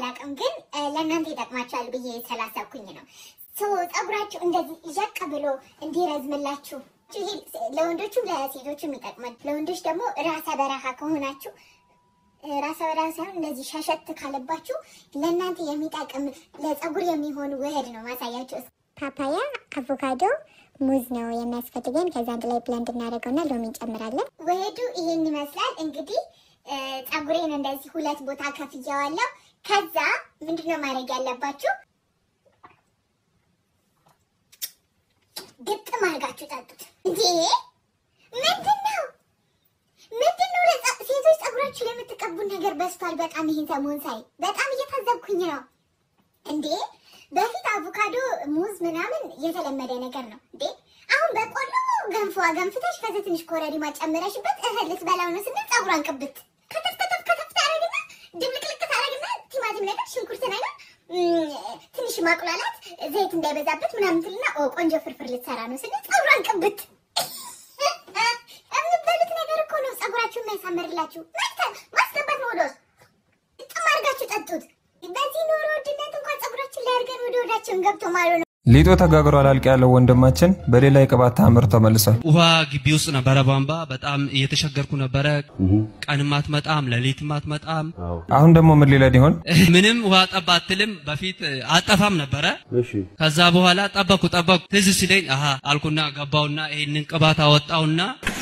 አላቅም ግን ለእናንተ ይጠቅማችኋል ብዬ ስላሰብኩኝ ነው ጸጉራችሁ እንደዚህ ይያቅ ብሎ እንዲረዝምላችሁ ይሄ ለወንዶችም ለሴቶችም ይጠቅማል ለወንዶች ደግሞ ራሰ በረሃ ከሆናችሁ ራሰ በረሃ ሳይሆን እንደዚህ ሻሸት ካለባችሁ ለእናንተ የሚጠቅም ለጸጉር የሚሆን ውህድ ነው ማሳያችሁ ፓፓያ አቮካዶ ሙዝ ነው የሚያስፈልገን ከዛ አንድ ላይ ብለንድ እናደርገውና ሎሚ እንጨምራለን ውህዱ ይሄን ይመስላል እንግዲህ ጸጉሬን እንደዚህ ሁለት ቦታ ከፍያዋለሁ ከዛ ምንድነው ማድረግ ያለባችሁ ግጥም አድርጋችሁ ጠጡት እንዴ ምንድነው ሴቶች ጸጉራችሁ የምትቀቡ ነገር በስቷል በጣም ይሄን ሰሞን ሳይ በጣም እየታዘብኩኝ ነው እንዴ በፊት አቮካዶ ሙዝ ምናምን የተለመደ ነገር ነው እንዴ አሁን በቆሎ ገንፎ ገንፍተሽ ከዛ ትንሽ ኮረሪማ ጨምረሽበት እህል ልትበላው ነው ስንል ጸጉሯን ቅብት ከተፍ ታረግና ድብልቅልቅ ታረግና ቲማቲም ነገር ሽንኩርት ነገር ትንሽ ማቁላላት ዘይት እንዳይበዛበት ምናምን ትልና ቆንጆ ፍርፍር ልትሰራ ነው ስንል ጸጉሯን ቅብት እምበሉት ነገር እኮ ነው ጸጉራችሁን ማይሳመርላችሁ ማስገባት ነው ወዶስ ጥማርጋችሁ ጠጡት በዚህ ኑሮ ውድነት እንኳን ጸጉራችን ላይ አርገን ወዳችን ገብቶ ማለት ነው ሊጦ ተጋግሮ አላልቅ ያለው ወንድማችን በሌላ የቅባት ታምር ተመልሷል ውሃ ግቢ ውስጥ ነበር ባምባ በጣም እየተሸገርኩ ነበር ቀንማት መጣም ለሊትማት መጣም አሁን ደግሞ ምን ሊለድ ይሆን ምንም ውሃ ጠባትልም በፊት አጠፋም ነበር ከዛ በኋላ ጠበኩ ትዝ ሲለኝ አሃ አልኩና ገባውና ይሄንን ቅባት አወጣውና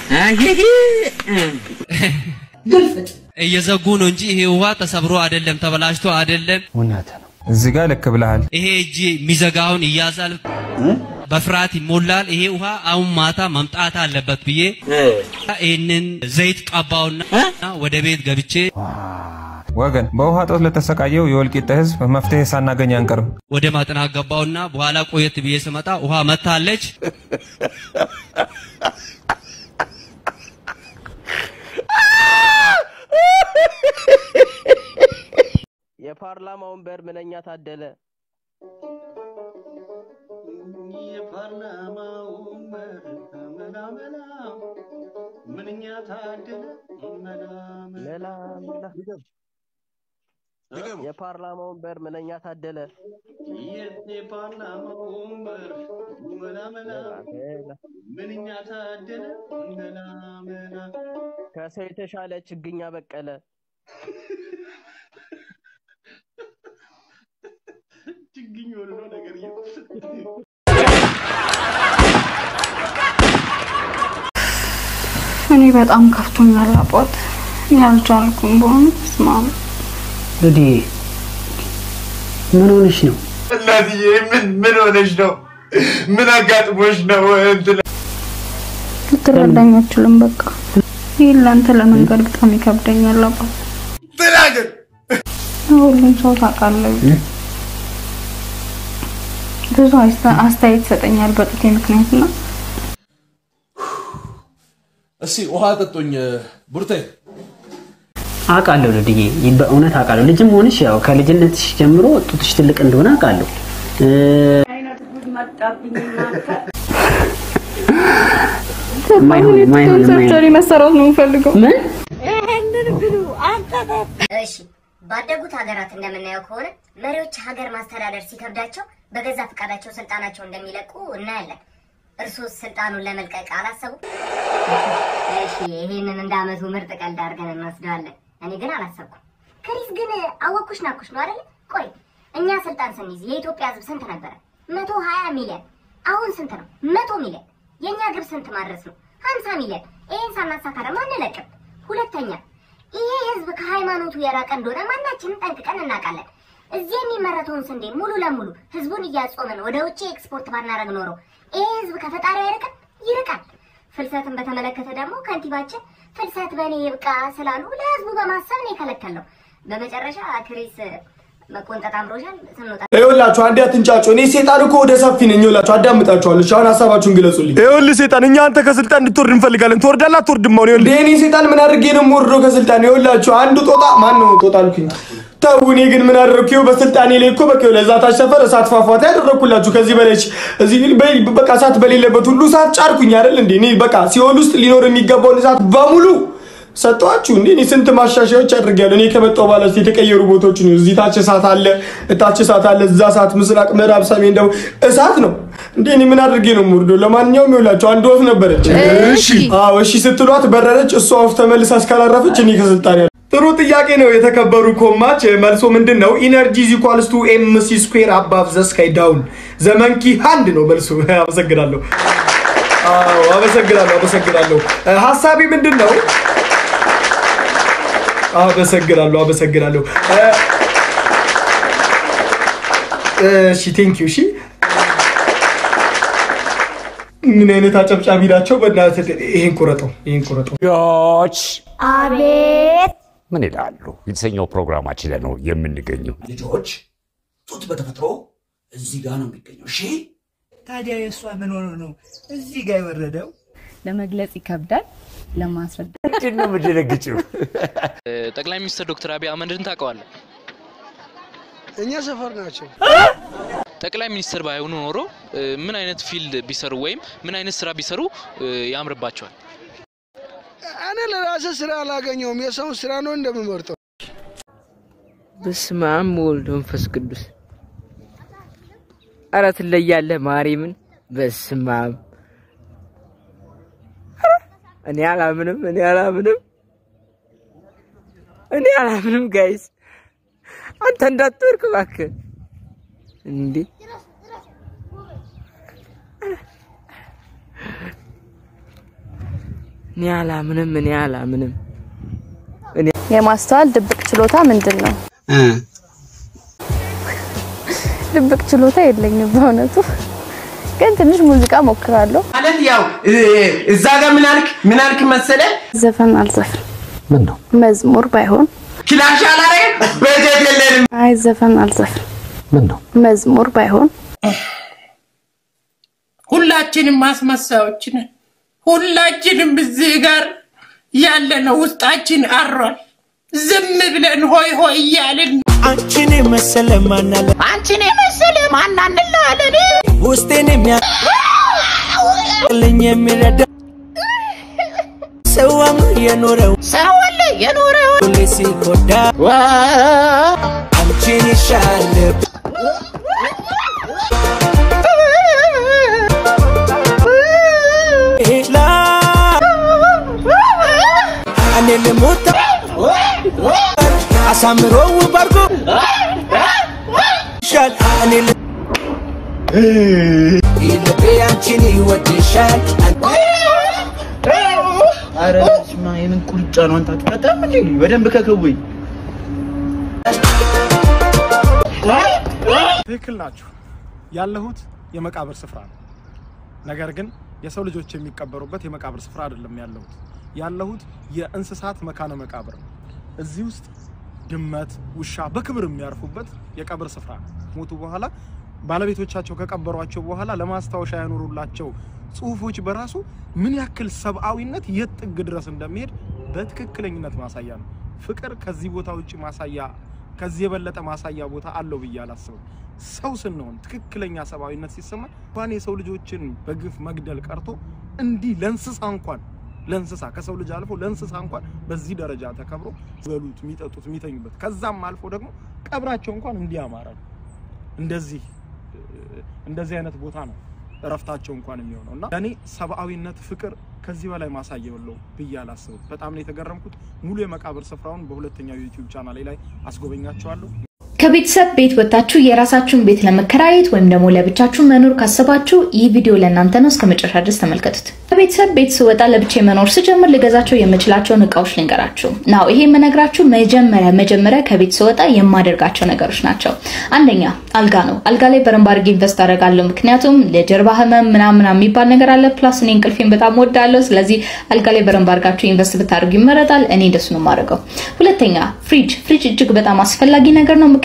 ግልፍጥ እየዘጉ ነው እንጂ ይሄ ውሃ ተሰብሮ አይደለም ተበላሽቶ አይደለም ወናታ ነው እዚህ ጋር ልክ ብለሃል ይሄ እጂ ሚዘጋውን ይያዛል በፍራት ይሞላል ይሄ ውሃ አሁን ማታ መምጣት አለበት ብዬ ይሄንን ዘይት ቀባውና ወደ ቤት ገብቼ ወገን በውሃ ጦት ለተሰቃየው የወልቂጤ ህዝብ መፍትሄ ሳናገኝ አንቀርም ወደ ማጥናት ገባውና በኋላ ቆየት ብዬ ስመጣ ውሃ መታለች የፓርላማው ወንበር ምንኛ ታደለ የፓርላማው ወንበር ምንኛ ታደለ የፓርላማው ወንበር ምንኛ ታደለ የፓርላማው ወንበር ምንኛ ታደለ ከሰው የተሻለ ችግኛ በቀለ ችግኝ ሆኖ ነገር እኔ በጣም ከፍቶኛል አባቴ ያልቻልኩም በእውነት ስማም ለዲ ምን ሆነሽ ነው እናትዬ ምን ሆነሽ ነው ምን አጋጥሞሽ ነው ልትረዳኝ አትችልም በቃ ይላንተ ለመንገር በጣም ይከብደኛል አባቴ ተናገር ሁሉም ሰው ታውቃለህ ብዙ አስተያየት ሰጠኛል በጥቴ ምክንያት ነው እሺ ውሃ ጠጡኝ ቡርቴ አቃለው ለዲዬ በእውነት አቃለው ልጅም ሆነሽ ያው ከልጅነትሽ ጀምሮ ጡትሽ ትልቅ እንደሆነ አቃለው አይነት ጉድ መጣብኝ ማታ ማይሆን ሰርጀሪ መሰራት ነው ፈልገው ምን ይሄንን ብሉ አንተ እሺ ባደጉት ሀገራት እንደምናየው ከሆነ መሪዎች ሀገር ማስተዳደር ሲከብዳቸው በገዛ ፍቃዳቸው ስልጣናቸው እንደሚለቁ እናያለን እርሱስ ስልጣኑን ለመልቀቅ አላሰቡ እሺ ይሄንን እንዳመቱ ምርጥ ቀልድ አድርገን እንወስደዋለን እኔ ግን አላሰብኩም ክሪስ ግን አወኩሽ ናኩሽ ነው አይደል ቆይ እኛ ስልጣን ስንይዝ የኢትዮጵያ ህዝብ ስንት ነበር 120 ሚሊዮን አሁን ስንት ነው 100 ሚሊዮን የኛ ግብ ስንት ማድረስ ነው 50 ሚሊዮን ይሄን ሳናሳካ ደግሞ አንለቅም ሁለተኛ ይሄ ህዝብ ከሃይማኖቱ የራቀ እንደሆነ ማናችንም ጠንቅቀን እናውቃለን እዚህ የሚመረተውን ስንዴ ሙሉ ለሙሉ ህዝቡን እያጾመን ወደ ውጪ ኤክስፖርት ባናረግ ኖሮ ይሄ ህዝብ ከፈጣሪው ይርቃል ፍልሰትን በተመለከተ ደግሞ ከንቲባችን ፍልሰት በኔ ይብቃ ስላሉ ለህዝቡ በማሰብ ነው የከለከለው በመጨረሻ ክሪስ መቆንጠጥ አምሮሻል ስንወጣ ይኸውላችሁ አንዴ አትንጫጩ እኔ ሰይጣን እኮ ወደ ሰፊ ነኝ ይኸውላችሁ አዳምጣችኋለሁ አሁን ሐሳባችሁን ግለጹልኝ ይኸውልህ ሰይጣን እኛ አንተ ከስልጣን እንድትወርድ እንፈልጋለን ትወርዳለህ አትወርድም ነው ይኸውልህ እኔ ሰይጣን ምን አድርጌ ነው የምወርደው ከስልጣን ይኸውላችሁ አንዱ ጦጣ ማን ነው ጦጣ አልኩኝ ታውኔ ግን ምን አደረኩኝ በስልጣኔ ላይ እኮ በቃ ለዛ ታሸፈረ እሳት ፏፏቴ ያደረኩላችሁ ከዚህ በለች እዚህ በቃ እሳት በሌለበት ሁሉ እሳት ጫርኩኝ አይደል እንዴ እኔ በቃ ሲኦል ውስጥ ሊኖር የሚገባውን እሳት በሙሉ ሰጣችሁ እንዴ? እኔ ስንት ማሻሻያዎች አድርጌያለሁ። እኔ ከመጣሁ በኋላ የተቀየሩ ቦታዎች ነው። እዚህ ታች እሳት አለ፣ እታች እሳት አለ፣ እዛ እሳት፣ ምስራቅ፣ ምዕራብ፣ ሰሜን ደግሞ እሳት ነው እንዴ? እኔ ምን አድርጌ ነው የምወርደው? ለማንኛውም ይኸውላችሁ አንድ ወፍ ነበረች። እሺ እሺ ስትሏት በረረች። እሷ ወፍ ተመልሳ እስካላረፈች እኔ ከስልጣን ያለ ጥሩ ጥያቄ ነው የተከበሩ ኮማች። መልሶ ምንድነው? ኢነርጂ is equals to mc square above the sky down ዘመንኪ ሃንድ ነው መልሶ። አመሰግናለሁ። አመሰግናለሁ። ሐሳቢ ምንድነው? አመሰግናለሁ። እሺ ቴንክ ዩ። እሺ ምን አይነት አጨብጫቢ ናቸው በእናትህ። ይሄን ቁረጠው። ዮች አቤት ምን ይላሉ? የተሰኘው ፕሮግራማችን ላይ ነው የምንገኘው። ልጆች ጡት በተፈጥሮ እዚህ ጋር ነው የሚገኘው። እሺ ታዲያ የሷ ምን ሆኖ ነው እዚህ ጋር የወረደው? ለመግለጽ ይከብዳል፣ ለማስረዳት ነው ምድረግጭው። ጠቅላይ ሚኒስትር ዶክተር አብይ አህመድን ታውቀዋለህ? እኛ ሰፈር ናቸው። ጠቅላይ ሚኒስትር ባይሆኑ ኖሮ ምን አይነት ፊልድ ቢሰሩ ወይም ምን አይነት ስራ ቢሰሩ ያምርባቸዋል? እኔ ለራሴ ስራ አላገኘውም፣ የሰው ስራ ነው እንደምመርጠው። በስመ አብ ወወልድ ወመንፈስ ቅዱስ። ኧረ ትለያለህ ማርያምን። በስመ አብ እኔ አላምንም ጋይስ። አንተ እንዳትወርቅ እባክህ እንዴ። እኔ አላምንም። የማስተዋል ድብቅ ችሎታ ምንድነው? ድብቅ ችሎታ የለኝም በእውነቱ፣ ግን ትንሽ ሙዚቃ ሞክራለሁ። ማለት ያው እዛ ጋር ምን አልክ መሰለ? ዘፈን አልዘፍን። ምን ነው መዝሙር ባይሆን ክላሽ አላረም በጀት የለንም። አይ ዘፈን አልዘፍን። ምን ነው መዝሙር ባይሆን። ሁላችንም ማስመሳዮች ነን። ሁላችንም እዚህ ጋር ያለነው ውስጣችን አሯል። ዝም ብለን ሆይ እያልን አንቺን መሰለ ማናለ ውስጤን የሚያለኝ የሚረዳ ሰውም የኖረው ሲጎዳ አንቺን ይሻል እኔ ልሞት አሳምሮ ባርጎ ሻል እኔ ልቤ አንቺን ይወድሻል። ኧረ ስማ የምን ቁልጫ ነው አንተ? አትመጣም እንዴ? በደንብ ከከውኝ። ትክክል ናችሁ። ያለሁት የመቃብር ስፍራ ነው። ነገር ግን የሰው ልጆች የሚቀበሩበት የመቃብር ስፍራ አይደለም ያለሁት የእንስሳት መካነ መቃብር ነው። እዚህ ውስጥ ድመት፣ ውሻ በክብር የሚያርፉበት የቀብር ስፍራ ነው። ሞቱ በኋላ ባለቤቶቻቸው ከቀበሯቸው በኋላ ለማስታወሻ ያኖሩላቸው ጽሁፎች በራሱ ምን ያክል ሰብአዊነት የጥግ ድረስ እንደሚሄድ በትክክለኝነት ማሳያ ነው። ፍቅር ከዚህ ቦታ ውጪ ማሳያ ከዚህ የበለጠ ማሳያ ቦታ አለው ብዬ አላስብም። ሰው ስንሆን ትክክለኛ ሰብአዊነት ሲሰማ እንኳን የሰው ልጆችን በግፍ መግደል ቀርቶ እንዲህ ለእንስሳ ከሰው ልጅ አልፎ ለእንስሳ እንኳን በዚህ ደረጃ ተከብሮ በሉት የሚጠጡት የሚተኙበት ከዛም አልፎ ደግሞ ቀብራቸው እንኳን እንዲያማራ እንደዚህ አይነት ቦታ ነው እረፍታቸው እንኳን የሚሆነውና እኔ ሰብአዊነት ፍቅር ከዚህ በላይ ማሳያ የለው ብዬ አላስብም። በጣም ነው የተገረምኩት። ሙሉ የመቃብር ስፍራውን በሁለተኛው ዩቲዩብ ቻናሌ ላይ አስጎበኛችኋለሁ። ከቤተሰብ ቤት ወጣችሁ የራሳችሁን ቤት ለመከራየት ወይም ደግሞ ለብቻችሁ መኖር ካሰባችሁ ይህ ቪዲዮ ለእናንተ ነው። እስከመጨረሻ ድረስ ተመልከቱት። ከቤተሰብ ቤት ስወጣ ለብቻዬ መኖር ስጀምር ልገዛቸው የምችላቸውን እቃዎች ልንገራችሁ። ናው ይሄ የምነግራችሁ መጀመሪያ ከቤት ስወጣ የማደርጋቸው ነገሮች ናቸው። አንደኛ አልጋ ነው። አልጋ ላይ በረንብ አድርጌ ኢንቨስት አደርጋለሁ። ምክንያቱም ለጀርባ ህመም ምናምን የሚባል ነገር አለ። ፕላስ እኔ እንቅልፌን በጣም ወዳለሁ። ስለዚህ አልጋ ላይ በረንብ አድርጋችሁ ኢንቨስት ብታደርጉ ይመረጣል። እኔ እንደሱ ነው የማደርገው። ሁለተኛ ፍሪጅ እጅግ በጣም አስፈላጊ ነገር ነው።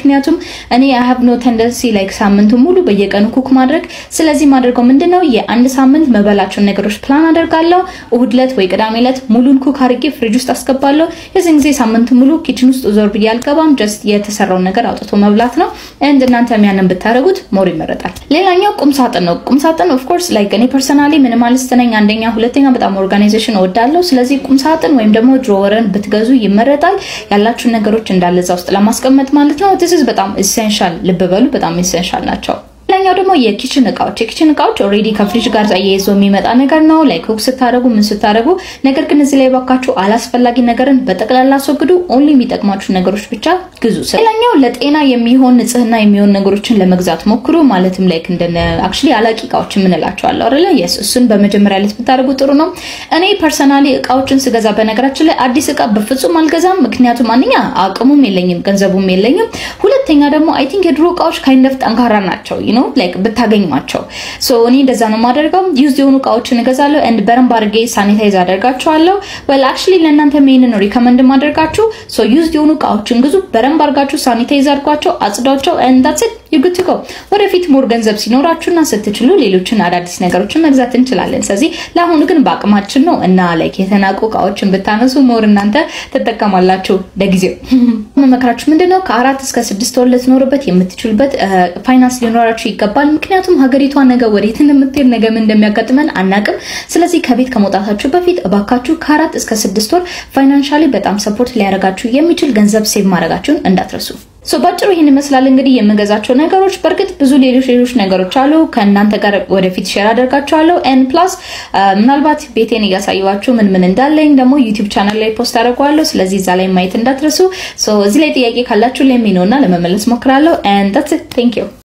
ምክንያቱም እኔ I have no tendency like ሳምንቱ ሙሉ በየቀኑ ኩክ ማድረግ ስለዚህ ማድረገው ምንድነው የአንድ ሳምንት መበላቸው ነገሮች ፕላን አደርጋለሁ እሁድ ዕለት ወይ ቅዳሜ ዕለት ሙሉን ኩክ አድርጌ ፍሪጅ ውስጥ አስገባለሁ የዚህን ጊዜ ሳምንቱ ሙሉ ኪችን ውስጥ ዞር ብዬ አልገባም just የተሰራው ነገር አውጥቶ መብላት ነው and እናንተም ያንን ብታረጉት ሞር ይመረጣል ሌላኛው ቁም ሳጥን ነው ቁም ሳጥን of course like እኔ ፐርሰናሊ ሚኒማሊስት ነኝ አንደኛ ሁለተኛ በጣም ኦርጋናይዜሽን እወዳለሁ ስለዚህ ቁም ሳጥን ወይም ደግሞ ድሮወርን ብትገዙ ይመረጣል ያላችሁ ነገሮች እንዳለ እዛ ውስጥ ለማስቀመጥ ማለት ነው this is በጣም essential ልብ በሉ በጣም essential ናቸው ሌላኛው ደግሞ የኪችን እቃዎች ኦሬዲ ከፍሪጅ ጋር ተያይዞ የሚመጣ ነገር ነው ላይክ ኩክ ስታረጉ ምን ስታረጉ ነገር ግን እዚህ ላይ ባካችሁ አላስፈላጊ ነገርን በጠቅላላ አስወግዱ ኦንሊ የሚጠቅማችሁ ነገሮች ብቻ ግዙ ሌላኛው ለጤና የሚሆን ንጽህና የሚሆን ነገሮችን ለመግዛት ሞክሩ ማለትም ላይክ እንደነ actually አላቂ እቃዎች ምን እላቸዋለሁ አይደለ yes እሱን በመጀመሪያ ላይ ብታረጉ ጥሩ ነው እኔ ፐርሰናሊ እቃዎችን ስገዛ በነገራችን ላይ አዲስ እቃ በፍጹም አልገዛም ምክንያቱም አንደኛ አቅሙም የለኝም ገንዘቡም የለኝም ሁለተኛ ደግሞ I think የድሮ እቃዎች kind of ጠንካራ ናቸው like ብታገኙማቸው so እኔ እንደዛ ነው ማደርገው ዩዝ የሆኑ እቃዎችን እገዛለሁ and በረምብ አድርጌ ሳኒታይዝ አደርጋቸዋለሁ well actually ለእናንተ ሜን ነው ሪከመንድ ማደርጋችሁ so ዩዝ የሆኑ እቃዎችን ግዙ በረምብ አድርጋችሁ ሳኒታይዝ አድርጓቸው አጽዷቸው and that's it you good to go ወደፊት ሞር ገንዘብ ሲኖራችሁና ስትችሉ ሌሎችን አዳዲስ ነገሮችን መግዛት እንችላለን ስለዚህ ለአሁኑ ግን በአቅማችን ነው እና like የተናቁ እቃዎችን ብታነሱ ሞር እናንተ ተጠቀማላችሁ ለጊዜው መመክራችሁ ምንድነው ከ4 እስከ 6 ወር ልትኖርበት የምትችሉበት ፋይናንስ ሊኖራችሁ ይገባል ምክንያቱም ሀገሪቷ ነገ ወዴት እንደምትሄድ ነገ ምን እንደሚያጋጥመን አናቅም ስለዚህ ከቤት ከመውጣታችሁ በፊት እባካችሁ ከ4 እስከ 6 ወር ፋይናንሻሊ በጣም ሰፖርት ሊያረጋችሁ የሚችል ገንዘብ ሴቭ ማድረጋችሁን እንዳትረሱ so ባጭሩ ይሄን ይመስላል እንግዲህ የምገዛቸው ነገሮች በርግጥ ብዙ ሌሎች ነገሮች አሉ ከእናንተ ጋር ወደፊት ሼር አደርጋቸዋለሁ and plus ምናልባት ቤቴን ያሳየዋችሁ ምን እንዳለኝ ደግሞ YouTube ቻናል ላይ ፖስት አደርጋለሁ ስለዚህ እዛ ላይ ማየት እንዳትረሱ so እዚህ ላይ ጥያቄ ካላችሁ ለሚኖና ለመመለስ ሞክራለሁ and that's it thank you